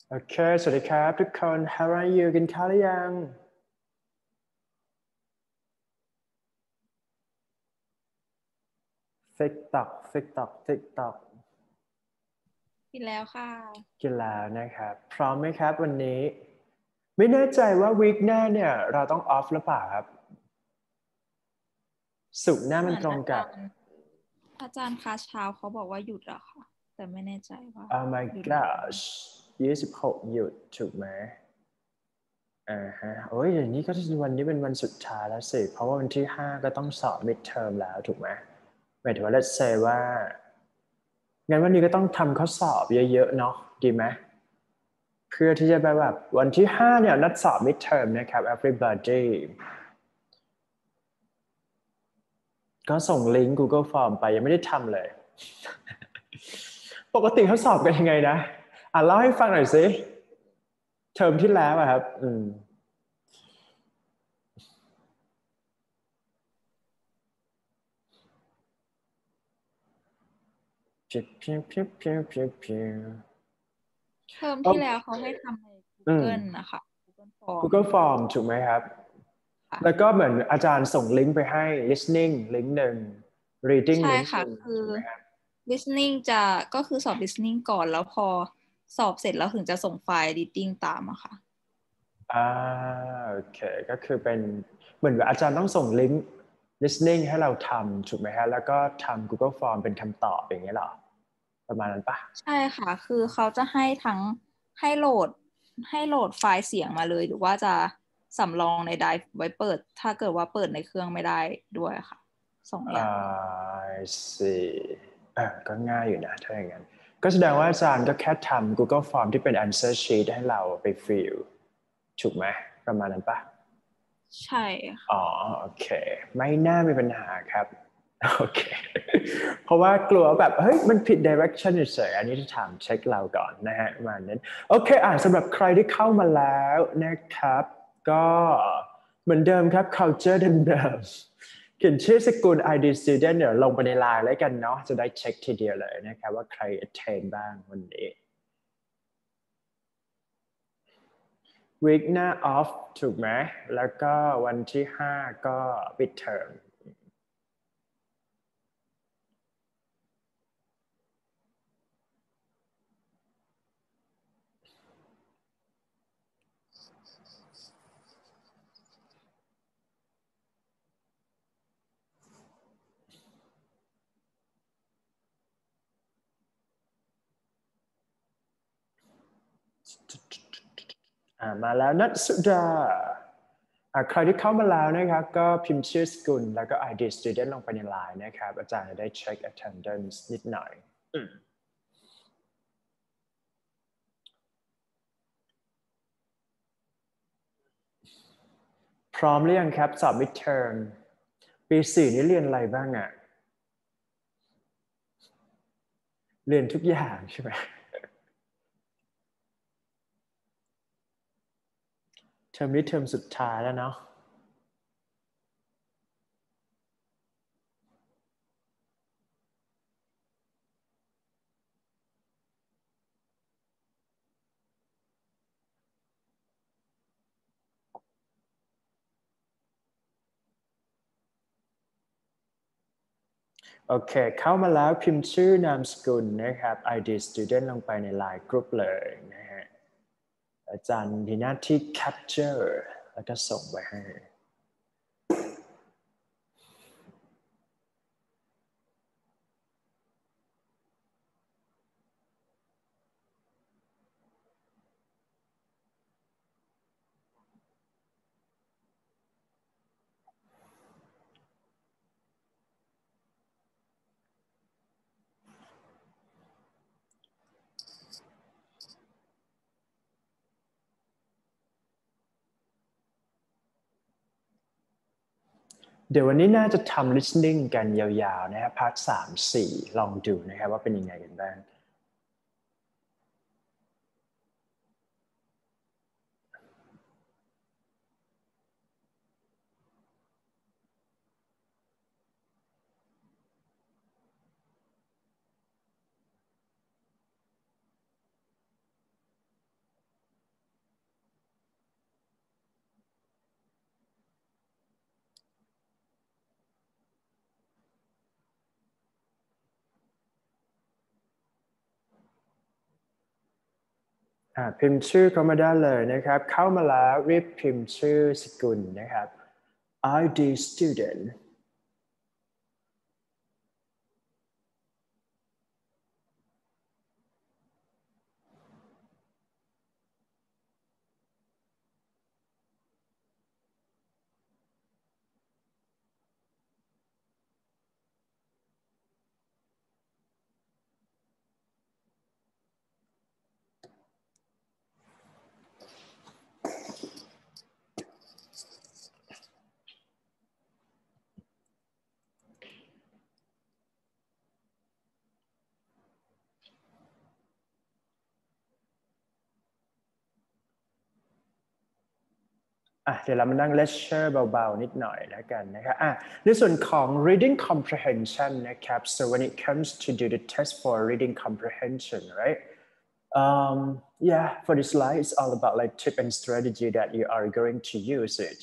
โอเคสวัสดีครับทุกคน How are you กินข้าวหรือยังติ๊กตอกติ๊กตอกติ๊กตอกกินแล้วค่ะกินแล้วนะครับพร้อมไหมครับวันนี้ไม่แน่ใจว่าวีคหน้าเนี่ยเราต้องออฟหรือเปล่าครับศุกร์หน้าเหมืมันตรงกับอนอาจารย์คาเช้าเขาบอกว่าหยุดอะค่ะแต่ไม่แน่ใจว่า Oh my หยุดหรือเปล่า gosh 26หยุดถูกไหมฮะโอ้ยอย่างนี้ก็วันนี้เป็นวันสุดท้ายแล้วสิเพราะว่าวันที่5ก็ต้องสอบ midterm แล้วถูกไหมหมายถึงว่า let's say ว่างั้นวันนี้ก็ต้องทำข้อสอบเยอะๆเนาะดีไหม เพื่อที่จะไปแบบวันที่5เนี่ยนัดสอบ midterm นะครับ everybody ก็ส่งลิงก์ Google Form ไปยังไม่ได้ทำเลยปกติเขาสอบกันยังไงนะเล่าให้ฟังหน่อยสิเทอมที่แล้วอะครับพิวพิวพิวพิวพิวพิวเทอมโอที่แล้วเขาเคให้ทำในอืม Google นะคะ Google Form Google Form ถูกไหมครับแล้วค่ะก็เหมือนอาจารย์ส่งลิงก์ไปให้ listening ลิงก์หนึ่ง reading ใช่ลิงก์หค่ะนึ่งคือถูกไหมครับ listening ก็คือสอบ listening ก่อนแล้วพอสอบเสร็จแล้วถึงจะส่งไฟล์ reading ตามอะค่ะอ่าโอเคก็คือเป็นเหมือนกับอาจารย์ต้องส่งลิงก์ listening ให้เราทำถูกไหมฮะแล้วก็ทำ Google Form เป็นคำตอบอย่างเงี้ยเหรอประมาณนั้นปะใช่ค่ะคือเขาจะให้ทั้งให้โหลดให้โหลดไฟล์เสียงมาเลยหรือว่าจะสำรองในไดรฟ์ไว้เปิดถ้าเกิดว่าเปิดในเครื่องไม่ได้ด้วยค่ะสองอย่าง I see ก็ง่ายอยู่นะถ้าอย่างนั้นก็แสดงว่าอาจารย์ก็แค่ทำ Google Form ที่เป็น answer sheet ให้เราไปฟิลถูกไหมประมาณนั้นปะใช่อ๋อค่ะโอเคไม่น่ามีปัญหาครับโอเคเพราะว่ากลัวแบบเฮ้ยมันผิด direction เฉยๆอันนี้จะถามเช็คเราก่อนนะฮะประมาณนั้นโอเคสำหรับใครที่เข้ามาแล้วนะครับก็เหมือนเดิมครับ culture เดิมๆเขียนชื่อสกุล ID student เดี๋ยวลงไปในไลน์แล้วกันเนาะจะได้เช็คทีเดียวเลยนะครับว่าใคร attend บ้างวันนี้วีคหน้า off ถูกไหมแล้วก็วันที่5ก็ปิดเทอม มาแล้วนัทสุดาใครที่เข้ามาแล้วนะครับก็พิมพ์ชื่อสกุลแล้วก็ ID student ลงไปในไลน์นะครับอาจารย์จะได้เช็ค attendance นิดหน่อยพร้อมหรือยังครับสอบ midterm ปี4นี้เรียนอะไรบ้างอะเรียนทุกอย่างใช่ไหมเทอมนี้เทอมสุดท้ายแล้วเนาะ โอเคเข้ามาแล้วพิมพ์ชื่อนามสกุลนะครับ ID student ลงไปในไลน์กรุ๊ปเลยนะฮะอาจารย์มีหน้าที่ capture แล้วก็ส่งไปให้ เดี๋ยววันนี้น่าจะทำ listening กันยาวๆนะครับพาร์ท3-4ลองดูนะครับว่าเป็นยังไงกันบ้างพิมพ์ชื่อเข้ามาได้เลยนะครับเข้ามาแล้วรีบพิมพ์ชื่อสกุลนะครับ ID studentเดี๋ยวเรามานั่ง lecture เบาๆนิดหน่อยแล้วกันนะครับในส่วนของ reading comprehension นะครับ so when it comes to do the test for reading comprehension right yeah for this slide it's all about like tip and strategy that you are going to use it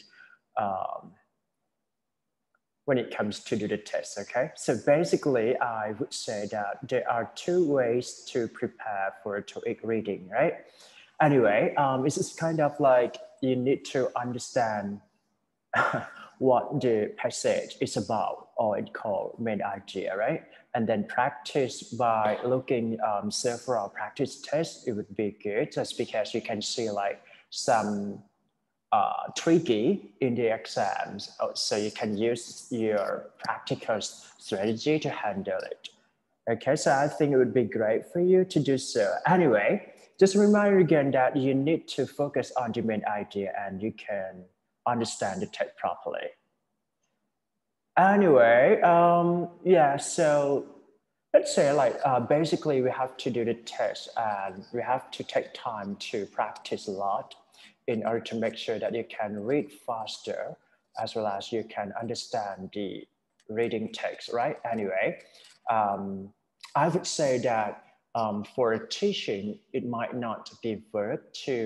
when it comes to do the test okay so basically I would say that there are two ways to prepare for a TOEIC reading right anyway it's just kind of like you need to understand what the passage is about or it's called main idea right and then practice by looking several practice tests it would be good just because you can see like some tricky in the exams so you can use your practical strategy to handle it okay so I think it would be great for you to do so anyway just a reminder again that you need to focus on the main idea and you can understand the text properly. Anyway, yeah, so let's say like basically we have to do the test and we have to take time to practice a lot in order to make sure that you can read faster as well as you can understand the reading text, right? Anyway, I would say that for teaching, it might not be worth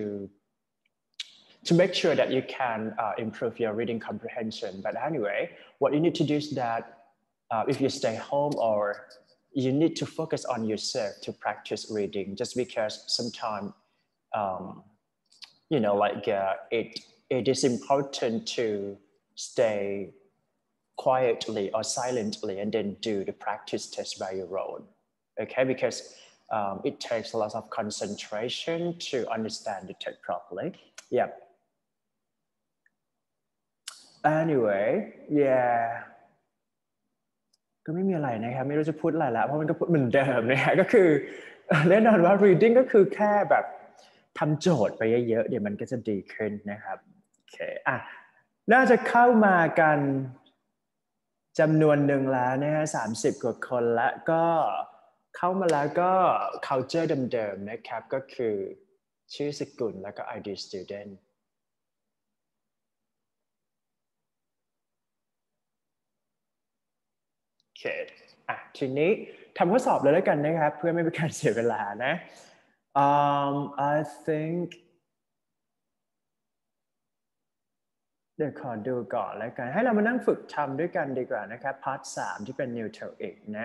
to make sure that you can improve your reading comprehension. But anyway, what you need to do is that if you stay home or you need to focus on yourself to practice reading just because sometimes, you know, like it is important to stay quietly or silently and then do the practice test by your own. Okay, because it takes a lot of concentration to understand the text properly. Yeah. Anyway, yeah ก็ไม่มีอะไรนะครับไม่รู้จะพูดอะไรละเพราะมันก็พูดเหมือนเดิมนะฮะก็คือแน่นอนว่า reading ก็คือแค่แบบทำโจทย์ไปเยอะๆเดี๋ยวมันก็จะดีขึ้นนะครับโอเคน่าจะเข้ามากันจำนวนหนึ่งแล้วนะฮะ30 กว่าคนแล้วก็เข้ามาแล้วก็ culture เดิมๆนะครับก็คือชื่อสกุลแล้วก็ ID studentโอเคทีนี้ทำข้อสอบเลยแล้วกันนะครับเพื่อไม่เป็นการเสียเวลานะI think เดี๋ยวขอดูก่อนแล้วกันให้เรามานั่งฝึกทำด้วยกันดีกว่านะครับพาร์ท 3ที่เป็น New TOEIC นะ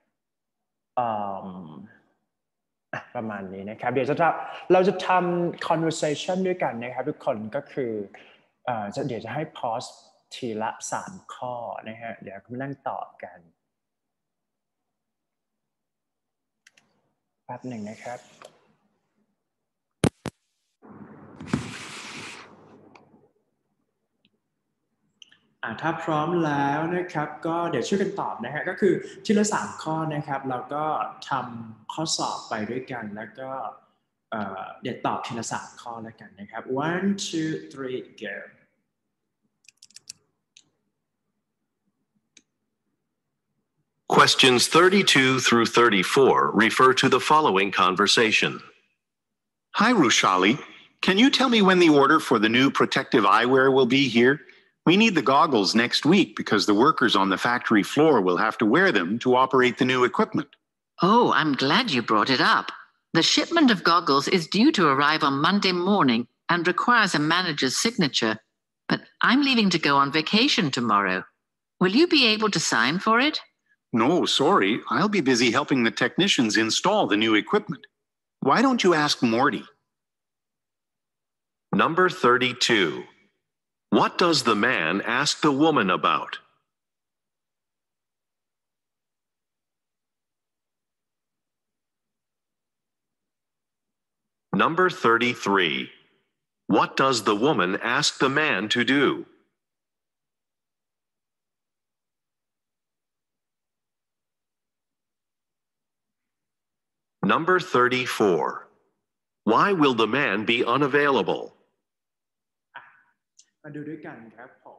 ประมาณนี้นะครับเดี๋ยวเราจะทำ conversation ด้วยกันนะครับทุกคนก็คือเดี๋ยวจะให้ pause ทีละ3 ข้อนะฮะเดี๋ยวมานั่งตอบกันแป๊บหนึ่งนะครับถ้าพร้อมแล้วนะครับก็เดี๋ยวช่วยกันตอบนะฮะก็คือทีละ3 ข้อนะครับเราก็ทำข้อสอบไปด้วยกันแล้วก็เดี๋ยวตอบทีละ3 ข้อแล้วกันนะครับ 1 2 3 go Questions 32 through 34 refer to the following conversation. Hi, Rushali. Can you tell me when the order for the new protective eyewear will be here? We need the goggles next week because the workers on the factory floor will have to wear them to operate the new equipment. Oh, I'm glad you brought it up. The shipment of goggles is due to arrive on Monday morning and requires a manager's signature, but I'm leaving to go on vacation tomorrow. Will you be able to sign for it? No, sorry. I'll be busy helping the technicians install the new equipment. Why don't you ask Morty? Number 32. What does the man ask the woman about? Number 33. What does the woman ask the man to do? Number 34. Why will the man be unavailable? มาดูด้วยกันครับผม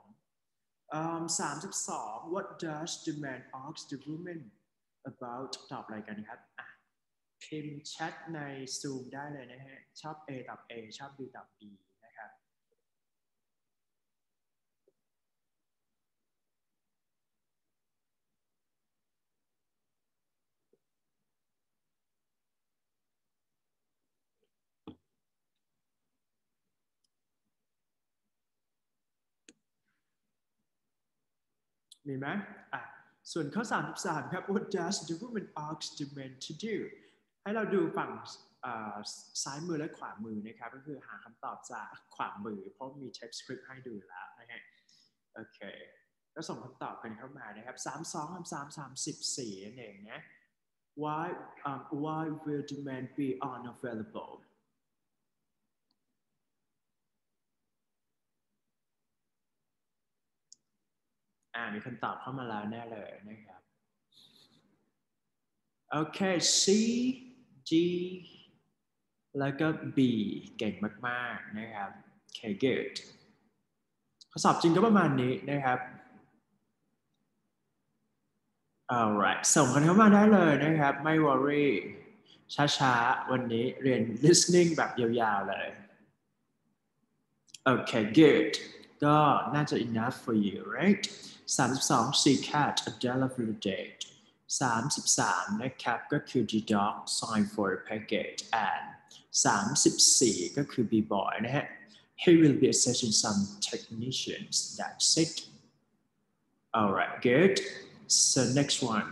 32 What does the man ask the woman about ตอบอะไรกันครับพิมพ์แชทใน Zoom ได้เลยนะฮะชอบ A ตอบ A ชอบ B ตอบ B นะครับมีไหมส่วนข้อ33ครับ What does the woman ask the man to do ให้เราดูฝั่งซ้ายมือและขวามือนะครับก็คือหาคำตอบจากขวามือเพราะมี text script ให้ดูแล้วนะฮะโอเคก็ส่งคำตอบกันเข้ามานะครับ32 34นั่นเองนะ why will the man be unavailableมีคำตอบเข้ามาแล้วแน่เลยนะครับโอเค C D แล้วก็ B เก่งมากๆนะครับโอเค good ข้อสอบจริงก็ประมาณนี้นะครับ alright ส่งกันเข้ามาได้เลยนะครับไม่ worry ช้าๆวันนี้เรียน listening แบบยาวๆเลยโอเค good ก็น่าจะ enough for you right 32 see cat a delivery date 33นะครับก็คือ the dog sign for a package and 34ก็คือ b-boy นะฮะ he will be assessing some technicians that's it alright good so next one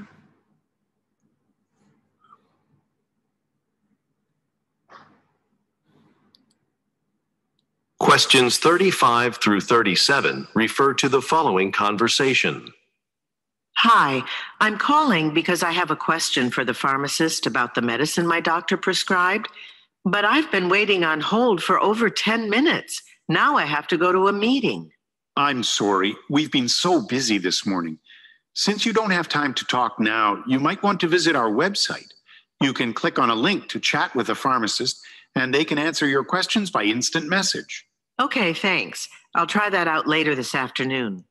Questions 35 through 37 refer to the following conversation. Hi, I'm calling because I have a question for the pharmacist about the medicine my doctor prescribed, but I've been waiting on hold for over 10 minutes. Now I have to go to a meeting. I'm sorry. We've been so busy this morning. Since you don't have time to talk now, you might want to visit our website. You can click on a link to chat with a pharmacist, and they can answer your questions by instant message. Okay, thanks. I'll try that out later this afternoon.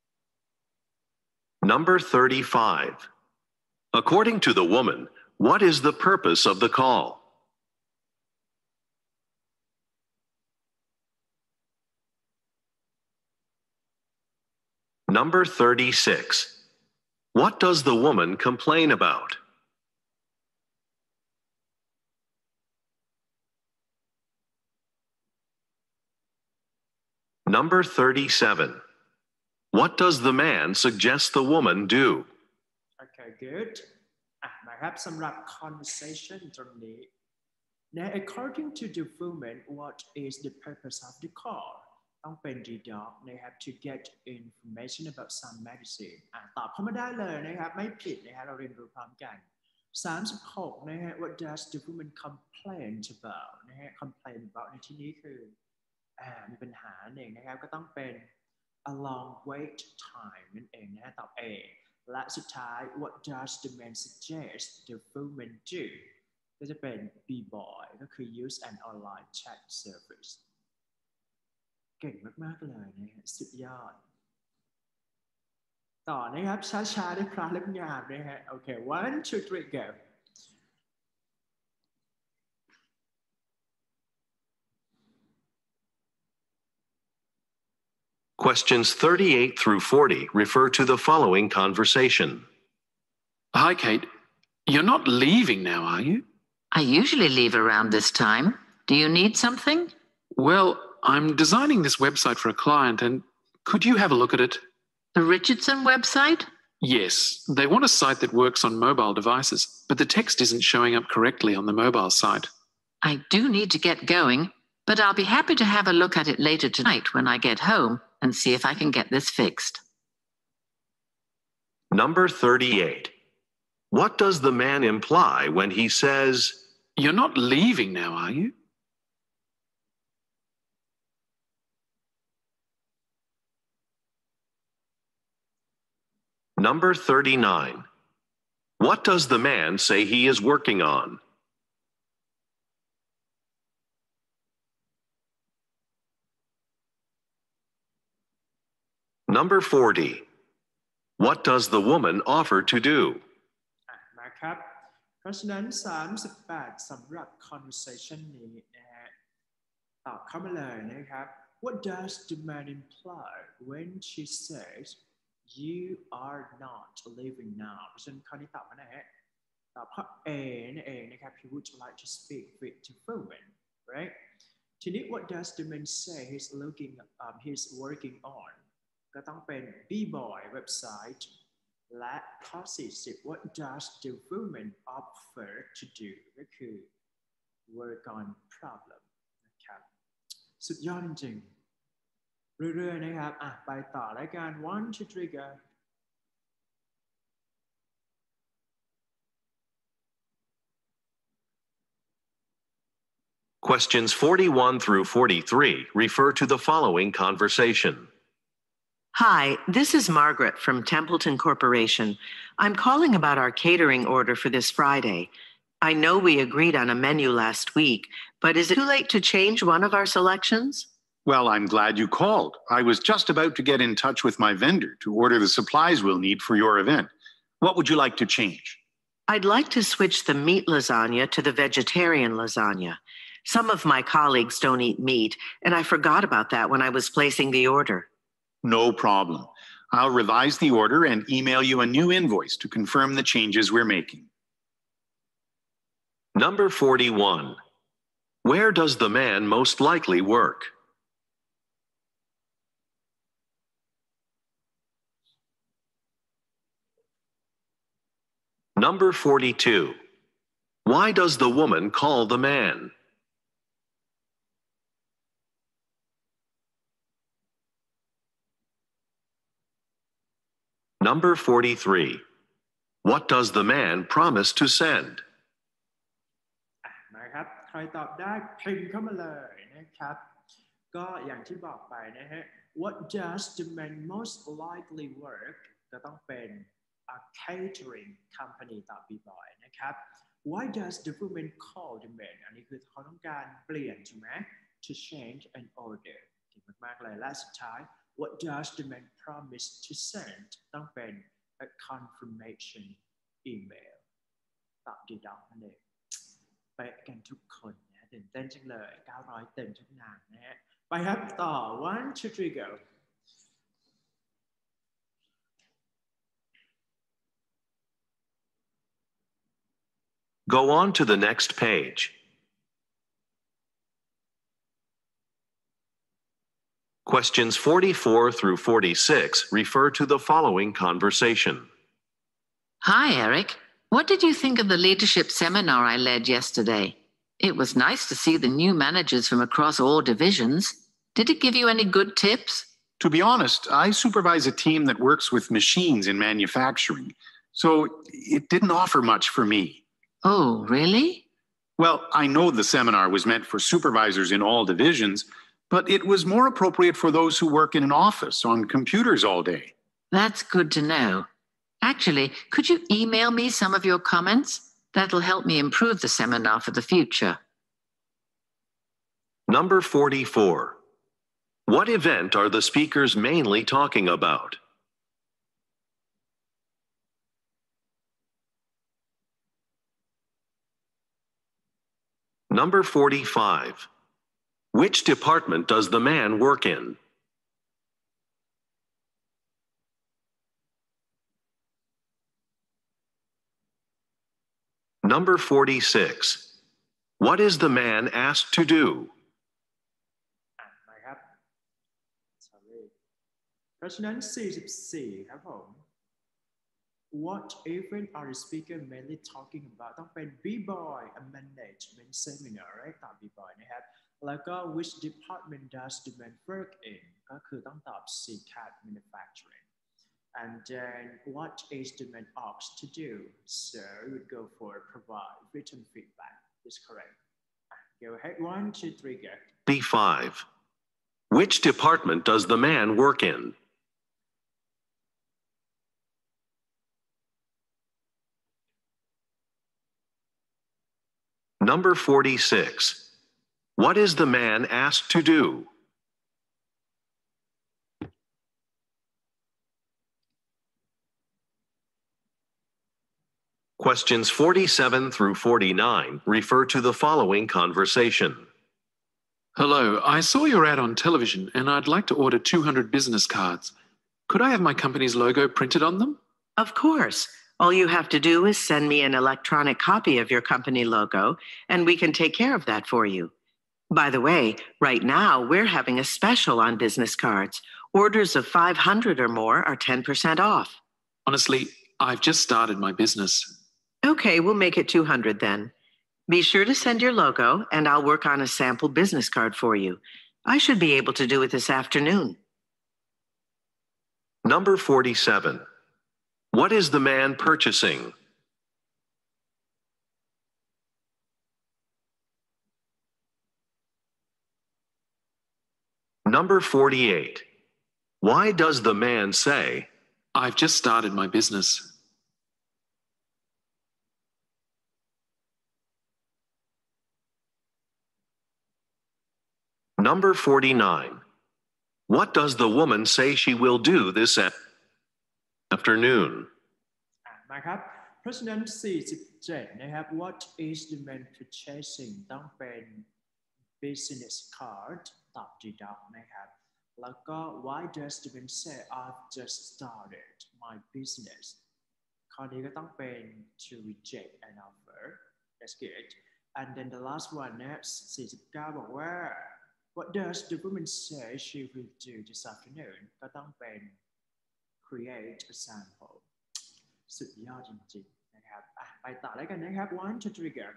Number 35. According to the woman, what is the purpose of the call? Number 36. What does the woman complain about? Number 37. What does the man suggest the woman do? Okay, good. นะครับสำหรับ conversation ตรงนี้นะ according to the woman what is the purpose of the call ต้องเป็น the dog นะครับ to get information about some medicine ตอบเข้ามาได้เลยนะครับไม่ผิดนะฮะเราเรียนรู้พร้อมกัน36นะฮะ what does the woman complain about นะฮะ complain about ในที่นี้คือมีปัญหาเองนะครับก็ต้องเป็น a long wait time นั่นเองนะฮะตอบ A และสุดท้าย what does the man suggest the woman do ก็จะเป็น B-boy ก็คือ use an online chat service เก่งมากๆเลยนะฮะสุดยอดต่อนะครับช้าๆได้พระเล่มงามนะฮะโอเค one two three go Questions 38 through 40 refer to the following conversation. Hi, Kate. You're not leaving now, are you? I usually leave around this time. Do you need something? Well, I'm designing this website for a client, and could you have a look at it? The Richardson website? Yes, they want a site that works on mobile devices, but the text isn't showing up correctly on the mobile site. I do need to get going. but I'll be happy to have a look at it later tonight when I get home and see if I can get this fixed. Number 38. What does the man imply when he says, You're not leaving now, are you? Number 39. What does the man say he is working on? Number 40. What does the woman offer to do? มาครับเพราะฉะนั้น38สำหรับ conversation นี้นะฮะตอบเข้ามาเลยนะครับ What does the man imply when she says you are not leaving now เพราะฉะนั้นข้อนี้ตอบว่าไงฮะตอบข้อ A นั่นเองนะครับ He would like to speak with the woman right ทีนี้ What does the man say he's working on ก็ต้องเป็น B-boy เว็บไซต์และข้อ40 What does the woman offer to do ก็คือ work on problem นะครับสุดยอดจริงๆเรื่อยๆนะครับไปต่อรายการ one two three go Questions 41 through 43 refer to the following conversation. Hi, this is Margaret from Templeton Corporation. I'm calling about our catering order for this Friday. I know we agreed on a menu last week, but is it too late to change one of our selections? Well, I'm glad you called. I was just about to get in touch with my vendor to order the supplies we'll need for your event. What would you like to change? I'd like to switch the meat lasagna to the vegetarian lasagna. Some of my colleagues don't eat meat, and I forgot about that when I was placing the order. No problem. I'll revise the order and email you a new invoice to confirm the changes we're making. Number 41. Where does the man most likely work? Number 42. Why does the woman call the man? Number 43. What does the man promise to send? มาครับใครตอบได้พิมพ์เข้ามาเลยนะครับก็อย่างที่บอกไปนะฮะ What does the man most likely work ก็ต้องเป็น a catering company ตอบ B-boy นะครับ Why does the woman call the man อันนี้คือเขาต้องการเปลี่ยนใช่ไหม to change an order เก่งมากๆเลยและสุดท้าย What does the man promise to send ต้องเป็น a confirmation email ตอบดีดอกนั่นเองไปกันทุกคนนะตื่นเต้นจังเลย900เต็มทุกงานนะฮะไปครับต่อ one two three go Go on to the next page. Questions 44 through 46 refer to the following conversation. Hi, Eric. What did you think of the leadership seminar I led yesterday? It was nice to see the new managers from across all divisions. Did it give you any good tips? To be honest, I supervise a team that works with machines in manufacturing, so it didn't offer much for me. Oh, really? Well, I know the seminar was meant for supervisors in all divisions, but it was more appropriate for those who work in an office on computers all day. That's good to know. Actually, could you email me some of your comments? That'll help me improve the seminar for the future. Number 44. What event are the speakers mainly talking about? Number 45. Which department does the man work in? Number 46. What is the man asked to do? มาครับ sorry เพราะฉะนั้น44ครับผม What event are the speaker mainly talking about ต้องเป็น B-boy a management seminar right ตอบ B-boy นะครับแล้วก็ which department does the man work in ก็คือต้องตอบ CCAT manufacturing and then what is the man asked to do so you would go for provide written feedback is correct go ahead 1 2 3 go B5. Which department does the man work in? Number 46. What is the man asked to do? Questions 47 through 49 refer to the following conversation. Hello, I saw your ad on television and I'd like to order 200 business cards. Could I have my company's logo printed on them? Of course. All you have to do is send me an electronic copy of your company logo, and we can take care of that for you. By the way, right now, we're having a special on business cards. Orders of 500 or more are 10% off. Honestly, I've just started my business. Okay, we'll make it 200 then. Be sure to send your logo, and I'll work on a sample business card for you. I should be able to do it this afternoon. Number 47. What is the man purchasing? Number 48. Why does the man say, I've just started my business. Number 49. What does the woman say she will do this afternoon? มาครับเพราะฉะนั้น47นะครับ what is the man purchasing ต้องเป็น business card ตอบดีดอกนะครับแล้วก็ why does the man say I've just started my business ข้อนี้ก็ต้องเป็น to reject an offer that's good and then the last one นะ49บอกว่า what does the woman say she will do this afternoon ก็ต้องเป็น create a sample สุดยอดจริงๆนะครับไปต่อแล้วกันนะครับ one two three go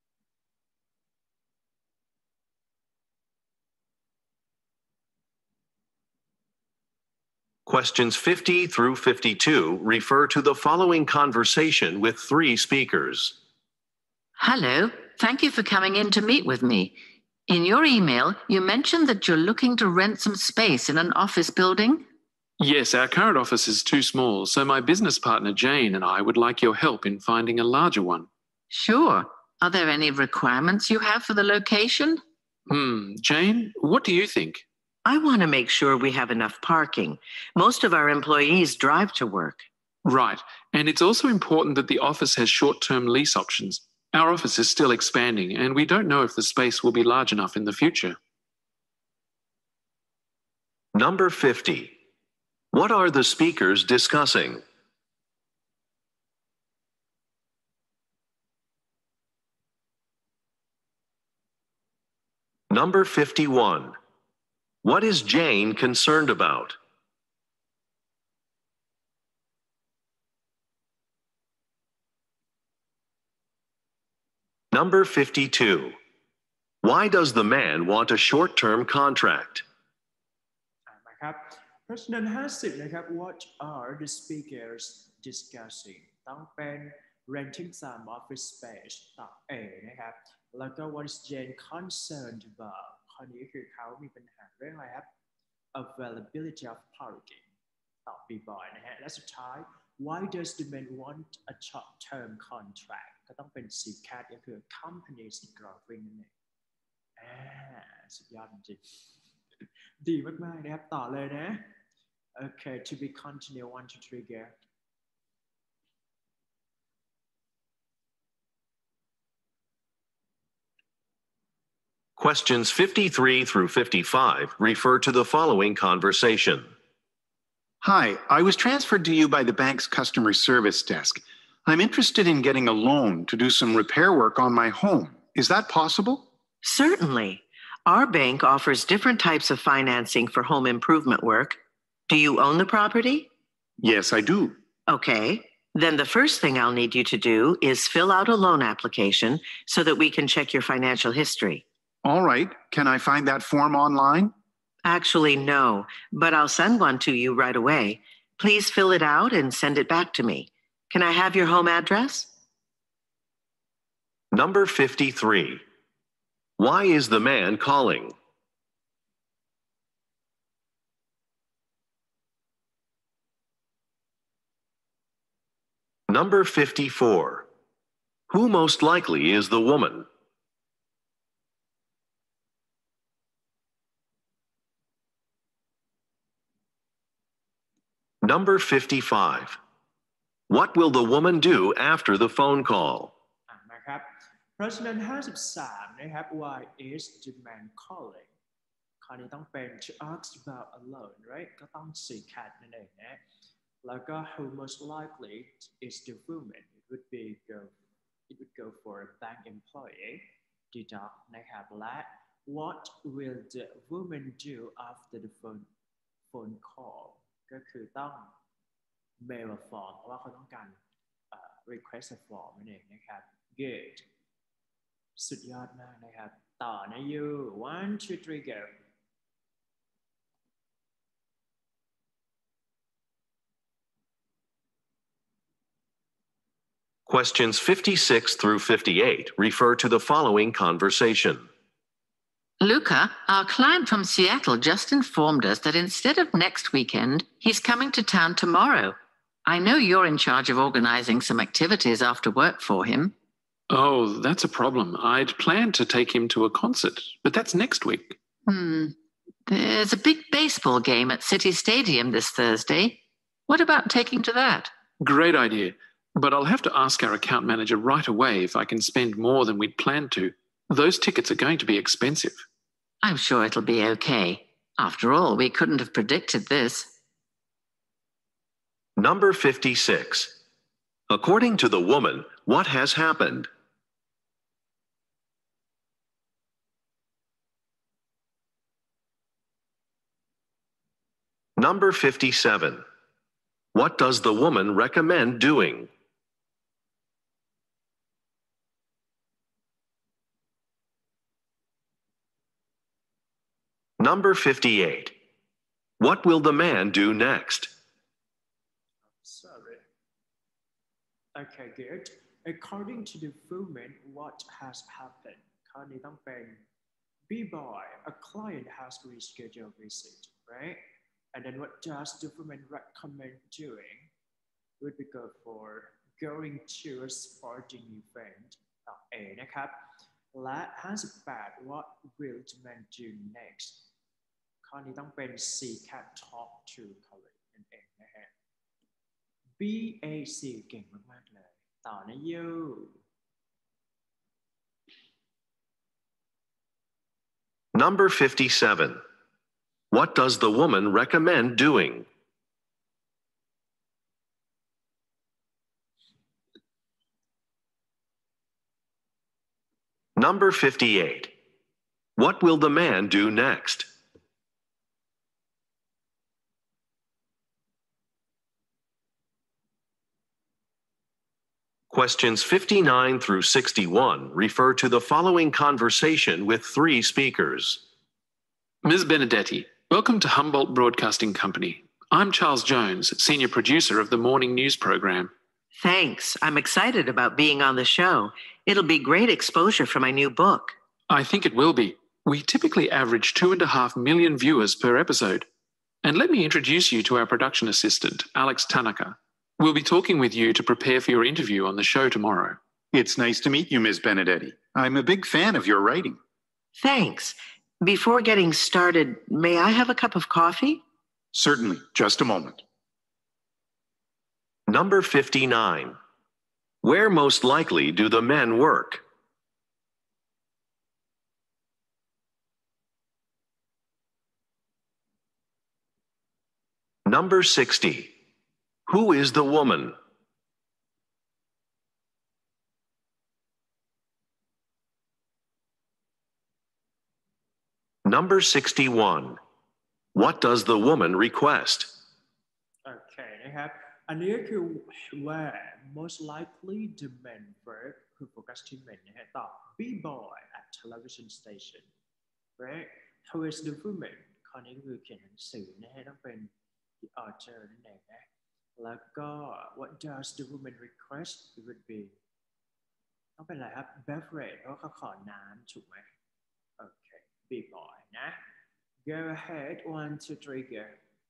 Questions 50 through 52 refer to the following conversation with 3 speakers. Hello, thank you for coming in to meet with me. In your email, you mentioned that you're looking to rent some space in an office building. Yes, our current office is too small, so my business partner Jane and I would like your help in finding a larger one. Sure. Are there any requirements you have for the location? Jane, what do you think? I want to make sure we have enough parking. Most of our employees drive to work. Right, and it's also important that the office has short-term lease options. Our office is still expanding, and we don't know if the space will be large enough in the future. Number 50. What are the speakers discussing? Number 51. What is Jane concerned about? Number 52. Why does the man want a short-term contract? มาครับเพราะฉะนั้น50นะครับ what are the speakers discussing ต้องเป็น renting some office space ตอบ A นะครับแล้วก็ what is Jane concerned about ข้อนี้คือเขามีปัญหาเรื่องอะไรครับ availability of parking ตอบ B boy นะฮะและสุดท้าย why does the man want a short-term contract ก็ต้องเป็น CCAT ก็คือ companies drawing นั่นเองสุดยอดจริงๆดีมากๆนะครับต่อเลยนะโอเค to be continue 1 2 3 go Questions 53 through 55 refer to the following conversation. Hi, I was transferred to you by the bank's customer service desk. I'm interested in getting a loan to do some repair work on my home. Is that possible? Certainly. Our bank offers different types of financing for home improvement work. Do you own the property? Yes, I do. Okay. Then the first thing I'll need you to do is fill out a loan application so that we can check your financial history. All right. Can I find that form online? Actually, no, but I'll send one to you right away. Please fill it out and send it back to me. Can I have your home address? Number 53. Why is the man calling? Number 54. Who most likely is the woman? Number 55. What will the woman do after the phone call? นะครับเพราะฉะนั้น53นะครับ why is the man calling คราวนี้ต้องเป็น to ask about alone right ก็ต้อง see cat นั่นเองนะแล้วก็ who most likely is the woman it would go for a bank employee deduct นะครับและ what will the woman do after the phone call ก็คือต้อง mail a form เพราะว่าเขาต้องการrequest a form นั่นเองนะครับ good สุดยอดมากนะครับต่อนะ you 1 2 3 go Questions 56 through 58 refer to the following conversation. Luca, our client from Seattle just informed us that instead of next weekend, he's coming to town tomorrow. I know you're in charge of organizing some activities after work for him. Oh, that's a problem. I'd planned to take him to a concert, but that's next week. There's a big baseball game at City Stadium this Thursday. What about taking to that? Great idea. But I'll have to ask our account manager right away if I can spend more than we'd planned to. Those tickets are going to be expensive. I'm sure it'll be okay. After all, we couldn't have predicted this. Number 56. According to the woman, what has happened? Number 57. What does the woman recommend doing? Number 58. What will the man do next? Sorry. Okay, good. According to the woman, what has happened? คราวนี้ต้องเป็น B-boy. A client has rescheduled visit, right? And then what does the woman recommend doing? Would be good for going to a sporting event. ต่อ A นะครับ และ58 What will the man do next? ข้อนี้ต้องเป็น C cat talk to colleague นั่นเองนะฮะ BAC เก่งมากๆเลยต่อนะ you Number 57. What does the woman recommend doing? Number 58. What will the man do next? Questions 59 through 61 refer to the following conversation with three speakers. Ms. Benedetti, welcome to Humboldt Broadcasting Company. I'm Charles Jones, senior producer of the morning news program. Thanks. I'm excited about being on the show. It'll be great exposure for my new book. I think it will be. We typically average 2.5 million viewers per episode. And let me introduce you to our production assistant, Alex Tanaka. We'll be talking with you to prepare for your interview on the show tomorrow. It's nice to meet you, Ms. Benedetti. I'm a big fan of your writing. Thanks. Before getting started, may I have a cup of coffee? Certainly. Just a moment. Number 59. Where most likely do the men work? Number 60. Who is the woman? Number 61. What does the woman request? Okay นะครับ อันนี้ก็คือ where most likely the men work คือโฟกัสที่ men นะฮะต่อ B-boy at television station right who is the woman ข้อนี้ก็คือเขียนหนังสือนะฮะต้องเป็น the author นั่นเองนะแล้วก็ what does the woman request it would be ต้องเป็นอะไรครับ beverage เพราะเขาขอน้ำถูกไหมโอเค be boy นะ go ahead 1 2 3 go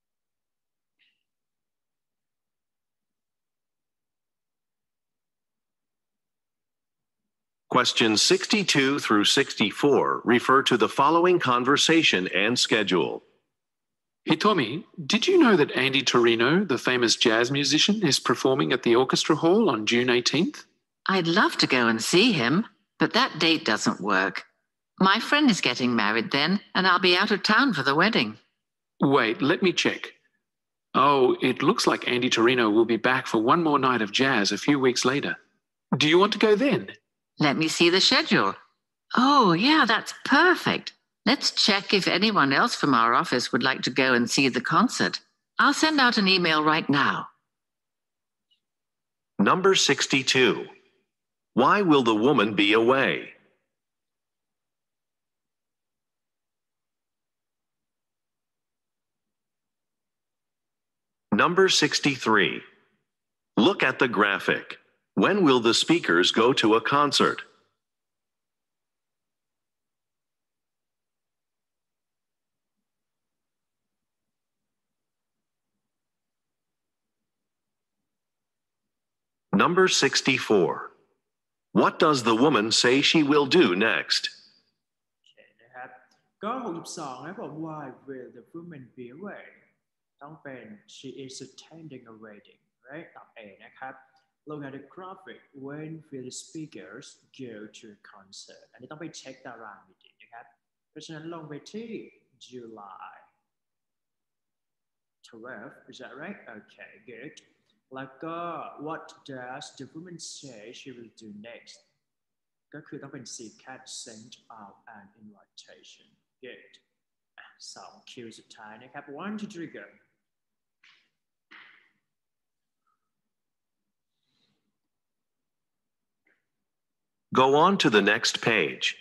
Questions 62 through 64 refer to the following conversation and schedule. Hitomi, did you know that Andy Torino, the famous jazz musician, is performing at the Orchestra Hall on June 18th? I'd love to go and see him, but that date doesn't work. My friend is getting married then, and I'll be out of town for the wedding. Wait, let me check. Oh, it looks like Andy Torino will be back for one more night of jazz a few weeks later. Do you want to go then? Let me see the schedule. Oh, yeah, that's perfect. Let's check if anyone else from our office would like to go and see the concert. I'll send out an email right now. Number 62. Why will the woman be away? Number 63. Look at the graphic. When will the speakers go to a concert? Number 64. What does the woman say she will do next? นะครับก็62นะผม Why will the woman be away ต้องเป็น she is attending a wedding right ตอบ A นะครับ Look at the graphic when will the speakers go to a concert อันนี้ต้องไปเช็คตารางดีๆนะครับเพราะฉะนั้นลงไปที่ July 12 is that right okay good แล้วก็ what does the woman say she will do next ก็คือต้องเป็น C cat send out an invitation good 2 คิวสุดท้ายนะครับ 1 2 3 go Go on to the next page.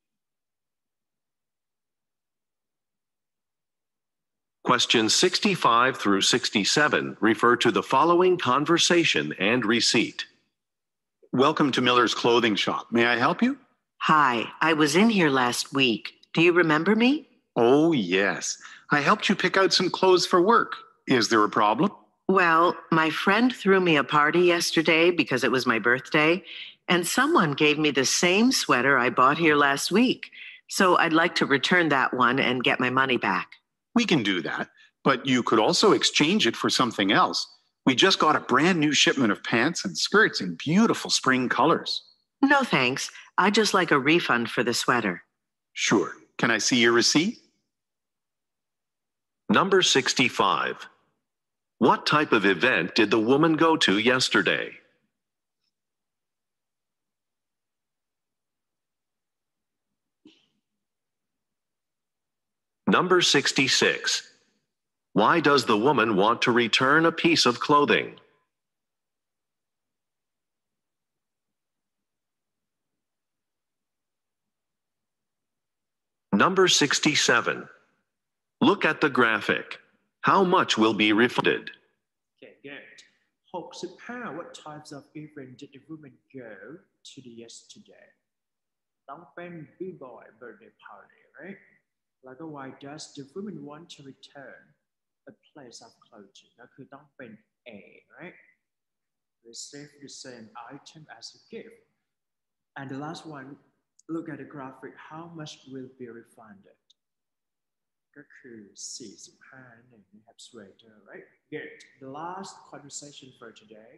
Questions 65 through 67 refer to the following conversation and receipt. Welcome to Miller's Clothing Shop. May I help you? Hi, I was in here last week. Do you remember me? Oh, yes. I helped you pick out some clothes for work. Is there a problem? Well, my friend threw me a party yesterday because it was my birthday, and someone gave me the same sweater I bought here last week. So I'd like to return that one and get my money back. We can do that, but you could also exchange it for something else. We just got a brand new shipment of pants and skirts in beautiful spring colors. No, thanks. I'd just like a refund for the sweater. Sure. Can I see your receipt? Number 65. What type of event did the woman go to yesterday? Number 66. Why does the woman want to return a piece of clothing? Number 67. Look at the graphic. How much will be refunded? Okay, good. 65. What types of event did the woman go to the yesterday? ต้องเป็น B-boy birthday party, right? แล้วก็ why does the woman want to return a piece of clothing ก็คือต้องเป็น A, right? Receive the same item as a gift. And the last one, look at the graphic. How much will be refunded? ก็คือ 45 นั่นเองนะครับ sweater, right? Good. The last conversation for today.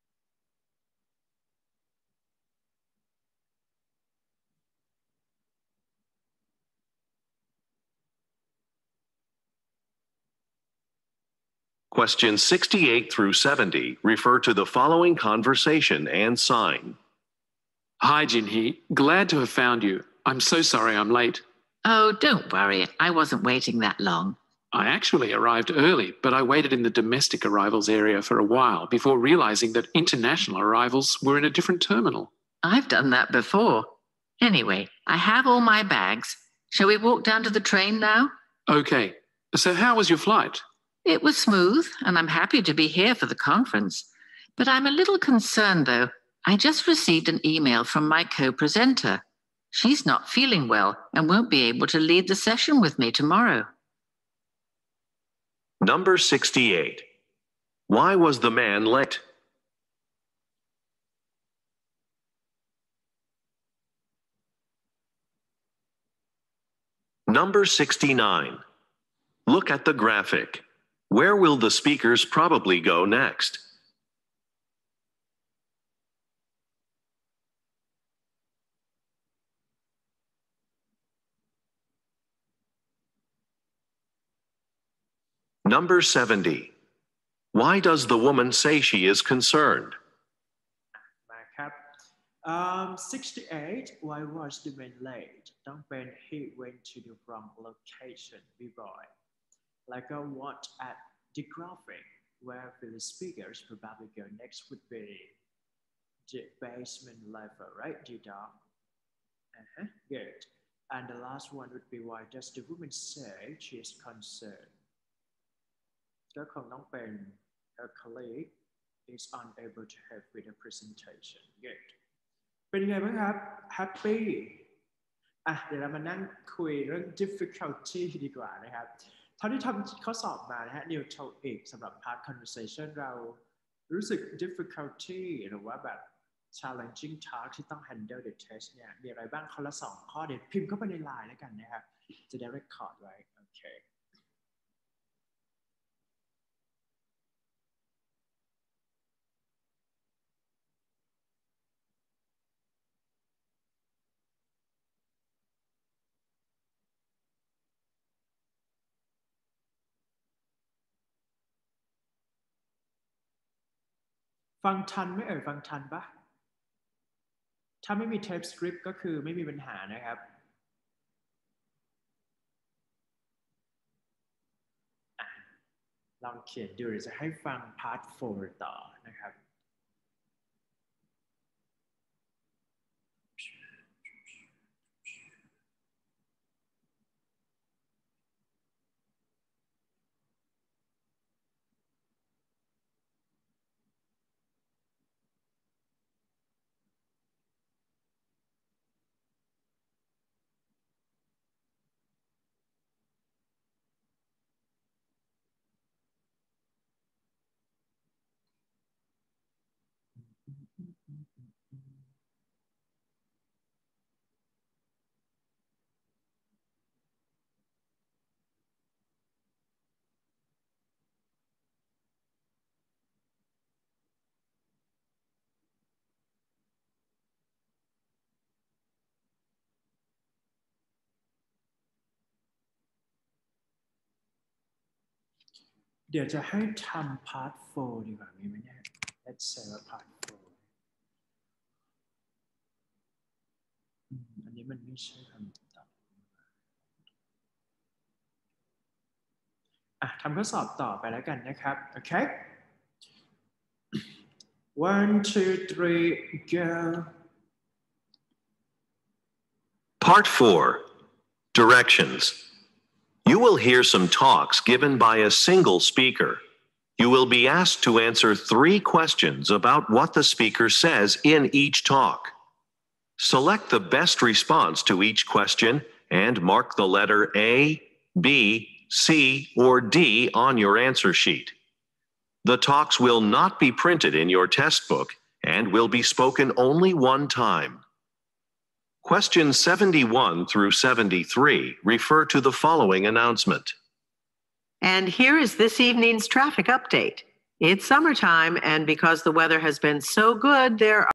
Questions 68 through 70 refer to the following conversation and sign. Hi, Jinhee. Glad to have found you. I'm so sorry I'm late. Oh, don't worry. I wasn't waiting that long. I actually arrived early, but I waited in the domestic arrivals area for a while before realizing that international arrivals were in a different terminal. I've done that before. Anyway, I have all my bags. Shall we walk down to the train now? Okay. So how was your flight? It was smooth, and I'm happy to be here for the conference. But I'm a little concerned, though. I just received an email from my co-presenter. She's not feeling well and won't be able to lead the session with me tomorrow. Number 68. Why was the man late? Number 69. Look at the graphic. Where will the speakers probably go next? Number 70. Why does the woman say she is concerned? มาครับ 68 why was the man late ต้องเป็น he went to the wrong locationบ่อยๆแล้วก็ what at the graphic where will the speakers probably go next would be the basement level right the dog good and the last one would be why does the woman say she is concerned ก็คงต้องเป็น her colleague is unable to help with the presentation good เป็นไงบ้างครับ happy เดี๋ยวเรามานั่งคุยเรื่อง difficulty ดีกว่านะครับเท่าที่ทำข้อสอบมานะฮะ New TOEIC สำหรับ part conversation เรารู้สึก difficulty หรือว่าแบบ challenging task ที่ต้อง handle the test เนี่ยมีอะไรบ้างคนละ2 ข้อเดี๋ยวพิมพ์เข้าไปใน line แล้วกันนะครับจะได้ record ไว้โอเคฟังทันไหมฟังทันปะถ้าไม่มีเทปสคริปต์ก็คือไม่มีปัญหานะครับลองเขียนดูเดี๋ยวจะให้ฟังพาร์ท 4 ต่อนะครับเดี๋ยวจะให้ทำพาร์ท 4 ดีกว่ามีไหมเนี่ย let's say ว่าพาร์ท 4 อันนี้มันไม่ใช่คำตอบทำข้อสอบต่อไปแล้วกันนะครับโอเค 1 2 3 go Part 4. Directions. You will hear some talks given by a single speaker. You will be asked to answer 3 questions about what the speaker says in each talk. Select the best response to each question and mark the letter A, B, C, or D on your answer sheet. The talks will not be printed in your test book and will be spoken only one time. Questions 71 through 73 refer to the following announcement. And here is this evening's traffic update. It's summertime, and because the weather has been so good, there